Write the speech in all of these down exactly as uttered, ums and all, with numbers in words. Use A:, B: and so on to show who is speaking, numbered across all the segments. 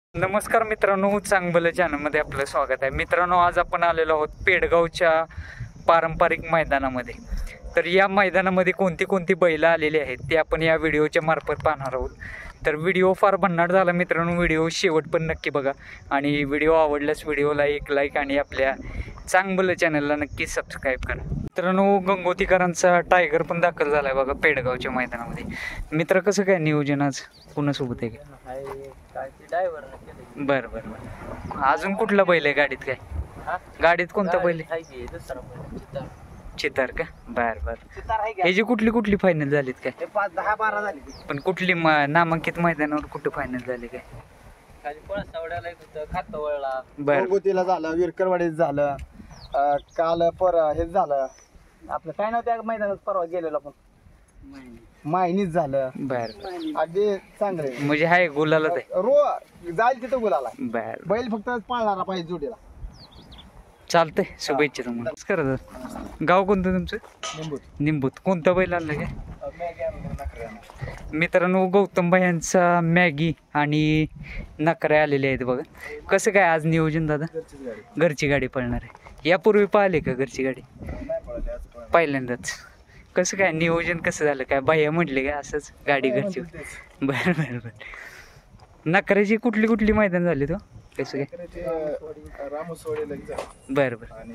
A: नमस्कार मित्रांनो, चांगलं चॅनलमध्ये आपलं स्वागत आहे. मित्रांनो, आज आपण आलेलो आहोत पेडगावच्या पारंपरिक मैदानामध्ये. तर या मैदानामध्ये कोणती कोणती बैल आलेली आहेत ते आपण या व्हिडिओच्या मार्फत पाहणार आहोत. तर व्हिडिओ फार भन्नाट झाला मित्रांनो, व्हिडिओ शेवट पण नक्की बघा आणि व्हिडिओ आवडल्यास व्हिडिओला एक लाईक आणि आपल्या चांगलं चॅनलला नक्की सबस्क्राईब करा. मित्रांनो, गंगोतीकरांचा टायगर पण दाखल झालाय बघा पेडगावच्या मैदानामध्ये. मित्र, कसं काय नियोजन आज कुणासोबत आहे? बर बर बर अजून कुठला बैल आहे गाडीत? काय गाडीत कोणता बैल आहे? चितार का? बर बर ह्याची कुठली कुठली फायनल झालीत? काय
B: पाच दहा बारा झाली.
A: पण कुठली नामांकित मैदानावर कुठं फायनल झाली? काय
B: गंगोतीला झालं, विरकरवाडीत झालं, काल पर हेच झालं आपलं काय नव्हतं त्या मैदानात परवा गेलेलो आपण, मायनीच झालं.
A: बर
B: अगदी चांगले
A: म्हणजे हाय गुलाला
B: रो जाईल तिथं गुलाला.
A: बर
B: बैल फक्त पाळणारा पाहिजे जोडीला.
A: चालतंय, शुभेच्छा तुम्हाला. नमस्कार. गाव कोणतं तुमचं?
B: निंबूत.
A: निंबूत. कोणता बैल आणलं काय? मित्रांनो, गौतम भाई यांचा मॅगी आणि नकरे आलेले आहेत बघा. कसं काय आज नियोजन दादा? घरची गाडी पळणार आहे. यापूर्वी पाहिले का घरची गाडी? पहिल्यांदाच. कसं काय नियोजन कसं झालं? काय बाह्या म्हटले काय असंच गाडी घरची? बरं बरं बरं नकऱ्याची कुठली कुठली मैदान झाली तो? कसं काय? बरं बरं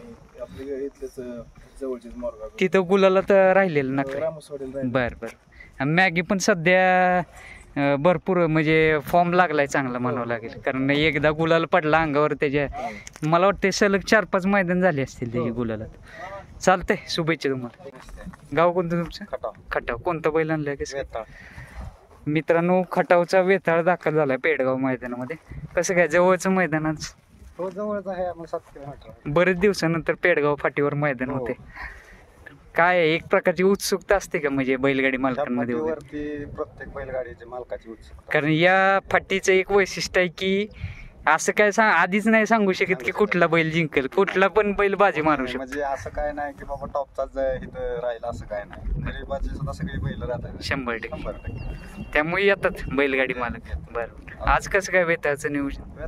A: तिथं गुलाला तर राहिलेलं नकरा. बरं बरं मॅगी पण सध्या भरपूर म्हणजे फॉर्म लागलाय चांगला म्हणावं लागेल, कारण एकदा गुलाल पडला अंगावर त्याच्या. मला वाटतं सलग चार पाच मैदान झाले असतील त्याची गुलालात. चालतंय, शुभेच्छा तुम्हाला. गाव कोणतं तुमचं? खटाव. खटाव. कोणतं बैल आणलंय? कसं? मित्रांनो, खटावचा वेताळ दाखल झालाय पेडगाव मैदानामध्ये. कसं काय जवळचं मैदान आज?
B: हो, जवळच आहे.
A: बरेच दिवसानंतर पेडगाव फाटीवर मैदान होते. काय एक प्रकारची उत्सुकता असते का म्हणजे बैलगाडी मालकांमध्ये?
B: प्रत्येक बैलगाडीच्या मालकाची उत्सुकता,
A: कारण या फाटीचं एक वैशिष्ट्य आहे की असं काय सांग आधीच नाही सांगू शकत की कुठला बैल जिंकेल, कुठला पण बैल बाजी मारू शकतो.
B: म्हणजे असं काय नाही की बाबा टॉपचाच इथं राहील असं काय नाही. गरीबाची सुद्धा सगळी बैल राहतात
A: शंभर टक्के. त्यामुळे येतात बैलगाडी मालक. बरं, आज कसं काय वेताळचं नियोजन?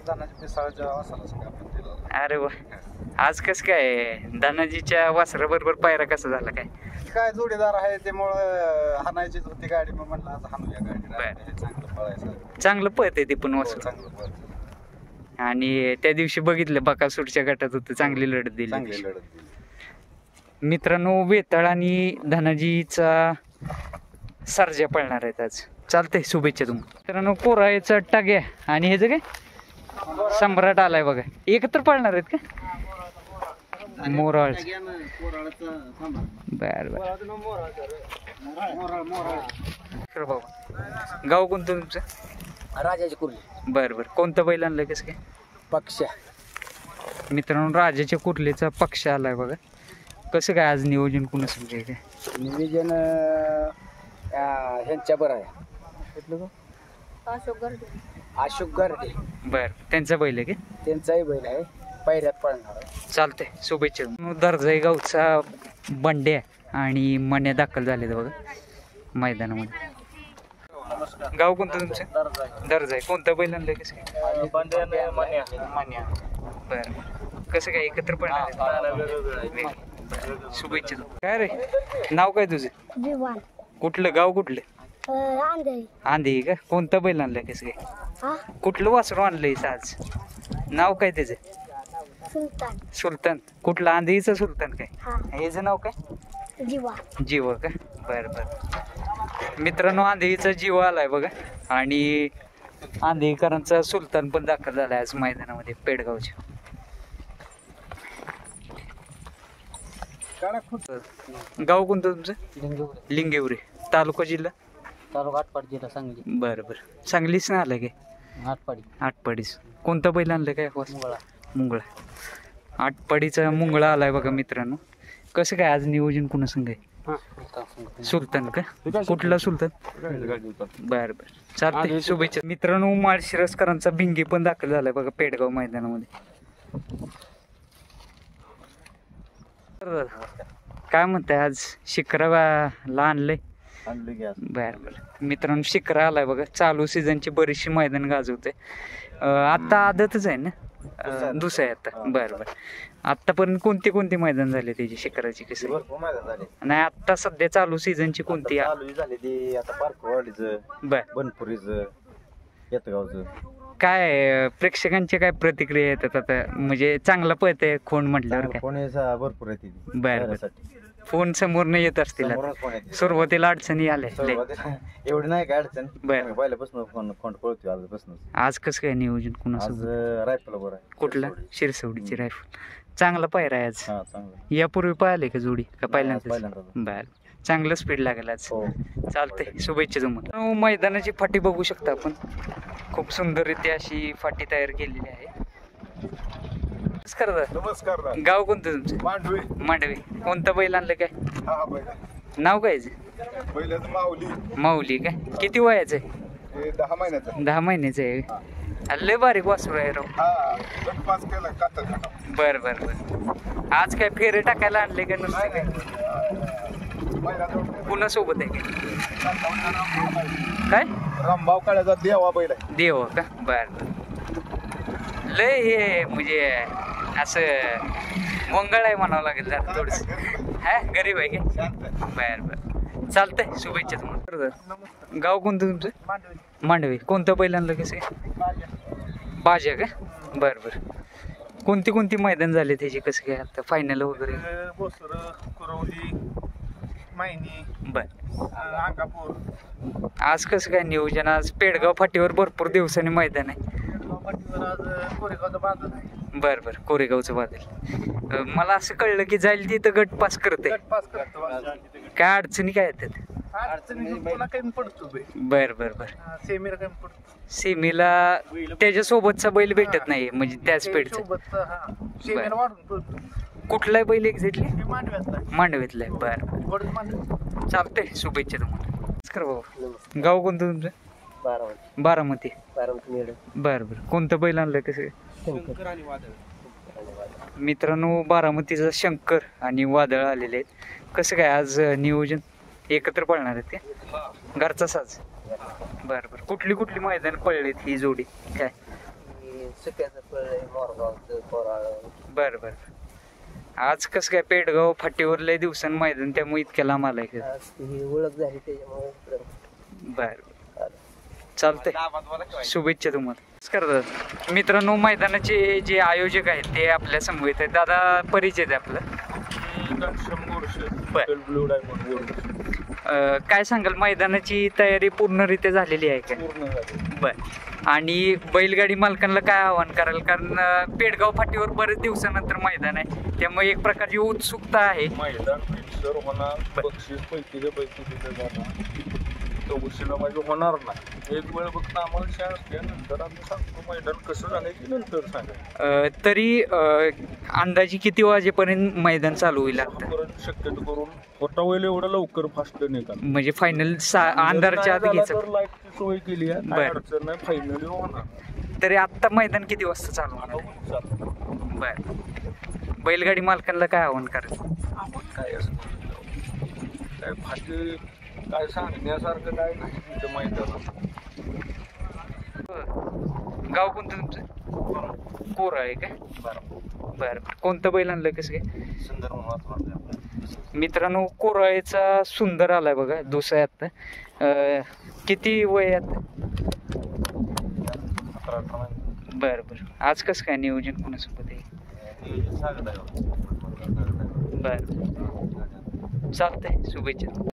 A: अरे वा, आज कसं काय धनाजीच्या वासराबरोबर पायरा कसा झाला? काय
B: काय जोडीदार आहे त्यामुळं हाणायचीच होती गाडी, मग म्हणलं आज हाणूया गाडी. चांगलं पळायचं,
A: चांगलं पळत आहे ते पण वासर.
B: चांगलं पळत.
A: आणि त्या दिवशी बघितलं बकासूरच्या गटात होतं, चांगली लढत दिली.
B: चांगली लढत दिली.
A: मित्रांनो, वेताळ आणि धनाजीचा सर्जा पळणार आहेत आज. चालतंय, शुभेच्छा तुम्हाला. मित्रांनो, कोरायचा टाग्या आणि ह्याचं काय सम्राट आलाय बघा, एकत्र पळणार आहेत का? मोराळ. बर बर बाबा. गाव कोणतं तुमचं?
B: राजाची कुर्ली.
A: बर बर कोणतं बैल आणलंय? कसं काय?
B: पक्ष.
A: मित्रांनो, राजाच्या कुर्लीचा पक्ष आलाय बघा. कसं काय आज नियोजन कुणा समजाय? काय
B: नियोजन ह्यांच्या बरं आहे, अशोक गर्दे.
A: बर, त्यांचा बैल आहे का?
B: त्यांचाही बैल आहे, पायऱ्यात पळणार.
A: चालतंय, शुभेच्छा. दर्जाई गावचा बंड्या आणि मण्या दाखल झाले बघा मैदानामध्ये. गाव कोणतं तुमचं? दर्जाई. कोणतं बैल आणलंय? कसं काय? मण्या. बर, कसं काय एकत्र पळणार? शुभेच्छा. काय रे नाव काय तुझं? कुठलं गाव? कुठलं? आंधे का? कोणतं बैल आणलंय? कसं काय? कुठलं वासरू आणलंय आज? नाव काय त्याचं?
C: सुलतान.
A: सुलतान. कुठलं? आंधीचं सुलतान काय? ह्याचं नाव काय?
C: जीवा.
A: जीव का? बर बर मित्रांनो, आंधीचा जीव आलाय बघा आणि आंधेकरांचा सुलतान पण दाखल झालाय आज मैदानामध्ये पेडगावच्या. गाव कोणतं तुमचं?
B: लिंगेवरे.
A: लिंगेवरे. तालुका जिल्हा?
B: तालुका आटपाडी, जिल्हा सांगली.
A: बरं बरं सांगलीच ना आलं काय?
B: आटपाडी.
A: आटपाडीच. कोणतं बैल आणलं काय?
B: मुंगळा.
A: मुंगळा. आटपाडीचा मुंगळा आलाय बघा मित्रांनो. कसं काय आज नियोजन कुणा संग आहे? सुलतान का? कुठला सुलतान? बर बर चालतंय, शुभेच्छा. मित्रांनो, माळशिरसकरांचा भिंगी पण दाखल झालाय बघा पेडगाव मैदानामध्ये. काय म्हणताय आज शिखराला आणलंय?
B: आणली गॅस
A: बर बर मित्रांनो शिखरा आलाय बघा चालू सीझनची बरीचशी मैदान गाजवते आता आदतच आहे ना अं, दुसरं आहे आता बर बर आतापर्यंत कोणती कोणती मैदान झाले त्याची शिखराची कशी
B: भरपूर मैदान झाले
A: नाही आता सध्या चालू सीझनची कोणती आहे?
B: चालू झाली ती आता पार्कवाडीचं
A: बर
B: बनपुरीचं येतगावचं
A: काय अं, प्रेक्षकांच्या काय प्रतिक्रिया येतात आता म्हणजे चांगलं पळतंय कोण म्हटल्यावर काय
B: कोणी भरपूर आहे ती
A: बर बर फोन समोर नाही येत असतील आता.
B: समोरच फोन येते.
A: सुरुवातीला अडचणी आल्या लय.
B: सुरुवातीला एवढी नाही काय अडचण
A: बर.
B: पहिल्यापासून फोन फोन पळतोय आजपासून
A: आज कसं काय नियोजन
B: आज
A: कुणासोबत
B: रायफल बरोबर आहे
A: कुठला शिरसवडीची रायफल चांगला पायरा आहे आज
B: हा चांगलं
A: यापूर्वी पाहिले का जोडी का पहिल्यांदा
B: पहिल्यांदा.
A: बर चांगलं स्पीड लागेल आज
B: हो
A: चालतंय शुभेच्छा तुम्हाला अहो, मैदानाची फाटी बघू शकता आपण खूप सुंदररीत्या अशी फाटी तयार केलेली आहे नमस्कार दादा.
D: नमस्कार ना.
A: गाव कोणतं तुमचं
D: मांडवे
A: मांडवी कोणतं बैल आणलं काय
D: हा बैल
A: नाव काय याचं?
D: बैलाचं माऊली
A: माऊली काय किती वयाचं आहे
D: हे दहा महिन्याचा
A: दहा महिन्याचं आहे लय बारीक वासरू आहे राव
D: हा गट पास केला कातर खाना.
A: बर बर बर आज काय फेरे टाकायला आणले का नुसतं काय
D: बैलाचं
A: कुणासोबत आहे काय काय
D: रामभाव काळ्याचा देवा बैल आहे.
A: देव का बर बर. लय हे म्हणजे असं मंगळ आहे म्हणावं लागेल जरा थोडस हा गरीब आहे का
D: शांत आहे.
A: बर बर चालतंय शुभेच्छा तुम्हाला गाव कोणतं तुमचं मांडवी कोणतं बैल आणलं कसं बाजा का बर बर कोणती कोणती मैदान झाले त्याची कसं काय आता फायनल वगैरे
D: बोसर कुरवली मायनी
A: बर
D: अंगापूर
A: आज कसं काय नियोजन आज पेडगाव फाटीवर भरपूर दिवसांनी मैदान आहे
D: आज कोरेगावचं बांधत आहे.
A: बर बर कोरेगावचं बादल अं, मला असं कळलं की जाईल तिथं गट पास करते
D: गट पास करतो
A: काय अडचणी काय येतात
D: अडचणी पुन्हा कमी पडतो बैल
A: बर बर बर
D: सेमीला कमी पडतो
A: सेमीला त्याच्यासोबतचा बैल भेटत नाही म्हणजे त्या स्पीडचा
D: सोबत हा सेमीला वाढून पडतो
A: कुठलाय बैल एक्झॅक्टली
D: मी मांडव्यातला
A: मांडवीतलाय बर बर
D: वडून मांडव
A: चालतंय शुभेच्छा तुम्हाला नमस्कार भाऊ गाव कोणतं तुमचं
B: बारावण
A: बारामती
B: बारावण मेळ
A: बर बर कोणतं बैल आणलं कसं
D: शंकर आणि वादळ
A: मित्रांनो बारामतीचा शंकर आणि वादळ आलेले आहेत कसं काय आज नियोजन एकत्र पळणार आहेत ते घरचा साज बर बर कुठली कुठली मैदान पळलेत ही जोडी काय बर बर आज कसं काय पेडगाव फाटीवर लय दिवसांन मैदान त्यामुळे इतक्या लांब आलाय का
B: ओळख झाली त्याच्यामुळे
A: बर चालतंय शुभेच्छा तुम्हाला नमस्कार दादा मित्रांनो मैदानाचे जे आयोजक आहेत ते आपल्या समवेत आहेत दादा परिचय आहे आपला
D: ब्लू डायमंड
A: अं, काय सांगाल मैदानाची तयारी पूर्णरित्या झालेली आहे का
D: पूर्ण झाले.
A: बर आणि बैलगाडी मालकांना काय आव्हान कराल कारण अं, पेडगाव फाटीवर बरेच दिवसानंतर मैदान आहे त्यामुळे एक प्रकारची उत्सुकता आहे
D: मैदान फिक्सर होणार बक्षीस पैकीचे पैकी दिले जाणार चौकशीला माझे होणार नाही एक वेळ फक्त आम्हाला शाळा त्यानंतर आम्ही सांगतो मैदान कसं झालं की नंतर सांगा
A: अं, तरी अं, अंदाजे किती वाजेपर्यंत मैदान चालू होईल आता
D: परत शक्यतो करून होता वेळ एवढं लवकर फास्ट निघाल
A: म्हणजे फायनल अंधारच्या आत घ्यायचं
D: लाईटची सोय केली आहे
A: बरं.
D: काय अडचण नाही फायनली होणार
A: तरी आत्ता मैदान किती वाजता चालू होणार आहे?
D: चालतं.
A: बर बैलगाडी मालकांना काय आव्हान करायचं
D: आपण काय असं काय फाटी काय सांगण्यासारखं काय नाही तिथं मैदानात
A: गाव कोणतं तुमचं कोर आहे काय बरं बरं कोणतं बैल आणलं कसं काय
B: सुंदर म्हणून
A: मित्रांनो कोराळेचा सुंदर आलाय बघा दुसरा आहे आता अं, किती वय आहे आता बरं बरं आज कसं काय नियोजन कोणासोबत आहे बरं चालतंय शुभेच्छा